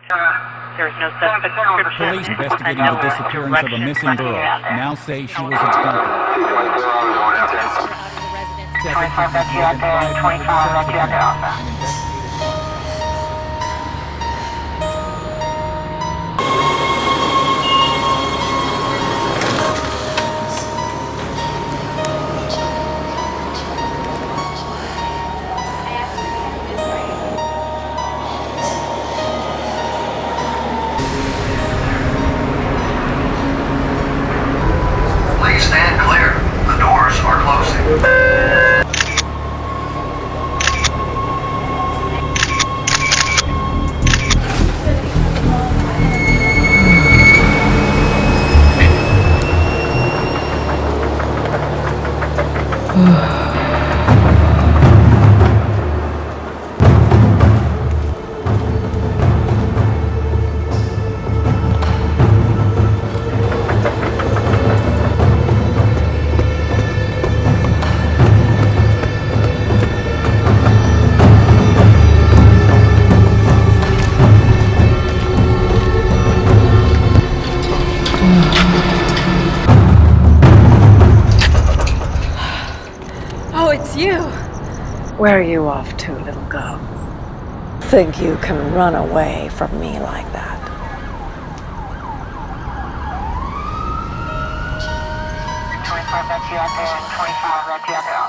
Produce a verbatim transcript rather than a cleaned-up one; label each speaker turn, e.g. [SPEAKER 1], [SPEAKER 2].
[SPEAKER 1] There is no such description.
[SPEAKER 2] Police investigating the disappearance of a missing girl now say she was abducted.
[SPEAKER 1] twenty-five got you out there, twenty-five got you out there also.
[SPEAKER 3] Please stand clear. The doors are closing.
[SPEAKER 4] Oh, it's you.
[SPEAKER 5] Where are you off to, little girl? Think you can run away from me like that?
[SPEAKER 1] twenty-five got you out there, twenty-five got you out there